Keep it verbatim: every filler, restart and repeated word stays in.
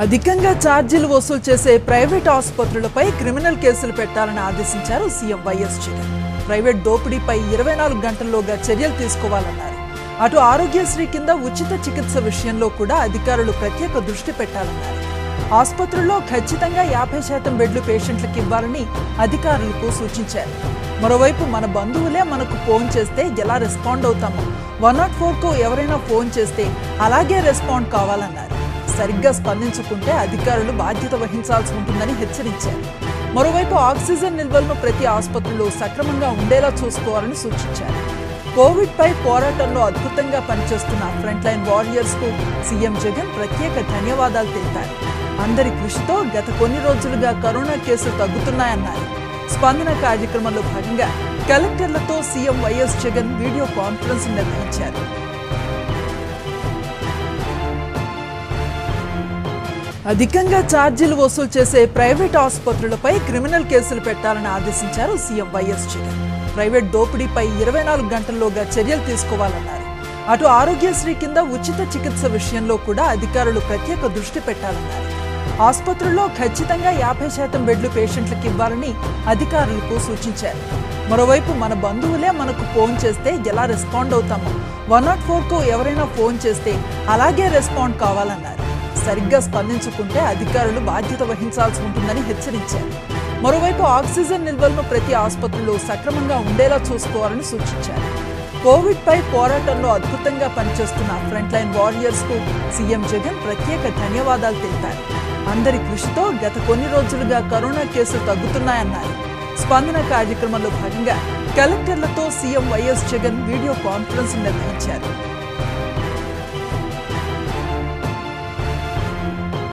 అధికంగా ఛార్జీలు వసూలు చేసే ప్రైవేట్ ఆసుపత్రులపై క్రిమినల్ కేసులు పెట్టాలని ఆదేశించారు సీఎం వైఎస్ జగన్. ప్రైవేట్ దోపిడీపై ఇరవై నాలుగు గంటల్లోగా చర్యలు తీసుకోవాలన్నారు. అటు ఆరోగ్యశ్రీ కింద ఉచిత చికిత్స విషయంలో కూడా అధికారులు ప్రత్యేక దృష్టి పెట్టాలన్నారు. ఆసుపత్రుల్లో ఖచ్చితంగా యాభై శాతం బెడ్లు పేషెంట్లకు ఇవ్వాలని అధికారులకు సూచించారు. మరోవైపు మన బంధువులే మనకు ఫోన్ చేస్తే ఎలా రెస్పాండ్ అవుతామో, వన్ నాట్ ఫోర్ కు ఎవరైనా ఫోన్ చేస్తే అలాగే రెస్పాండ్ కావాలన్నారు. సరిగ్గా స్పందించుకుంటే అధికారులు బాధ్యత వహించాల్సి ఉంటుందని హెచ్చరించారు. మరోవైపు ఆక్సిజన్ నిల్వలను ప్రతి ఆసుపత్రిలో సక్రమంగా ఉండేలా చూసుకోవాలని సూచించారు. కోవిడ్ పై పోరాటంలో అద్భుతంగా పనిచేస్తున్న ఫ్రంట్ లైన్ వారియర్స్ కు సీఎం జగన్ ప్రత్యేక ధన్యవాదాలు తెలిపారు. అందరి కృషితో గత కొన్ని రోజులుగా కరోనా కేసులు తగ్గుతున్నాయన్నారు. స్పందన కార్యక్రమంలో భాగంగా కలెక్టర్లతో CM YS Jagan video conference నిర్వహించారు. అధికంగా ఛార్జీలు వసూలు చేసే ప్రైవేట్ ఆసుపత్రులపై క్రిమినల్ కేసులు పెట్టాలని ఆదేశించారు సీఎం వైఎస్ జగన్. ప్రైవేట్ దోపిడీపై ఇరవై నాలుగు గంటల్లోగా చర్యలు తీసుకోవాలన్నారు. అటు ఆరోగ్యశ్రీ కింద ఉచిత చికిత్స విషయంలో కూడా అధికారులు ప్రత్యేక దృష్టి పెట్టాలన్నారు. ఆసుపత్రుల్లో ఖచ్చితంగా యాభై శాతం బెడ్లు పేషెంట్లకు ఇవ్వాలని అధికారులకు సూచించారు. మరోవైపు మన బంధువులే మనకు ఫోన్ చేస్తే ఎలా రెస్పాండ్ అవుతామో, వన్ నాట్ ఫోర్ కు ఎవరైనా ఫోన్ చేస్తే అలాగే రెస్పాండ్ కావాలన్నారు. సరిగ్గా స్పందించుకుంటే అధికారులు బాధ్యత వహించాల్సి ఉంటుందని హెచ్చరించారు. మరోవైపు ఆక్సిజన్ నిల్వలను ప్రతి ఆసుపత్రిలో సక్రమంగా ఉండేలా చూసుకోవాలని సూచించారు. కోవిడ్ పై పోరాటంలో అద్భుతంగా పనిచేస్తున్న ఫ్రంట్ లైన్ వారియర్స్ కు సీఎం జగన్ ప్రత్యేక ధన్యవాదాలు తెలిపారు. అందరి కృషితో గత కొన్ని రోజులుగా కరోనా కేసులు తగ్గుతున్నాయన్నారు. స్పందన కార్యక్రమంలో భాగంగా కలెక్టర్లతో CM YS Jagan video conference నిర్వహించారు.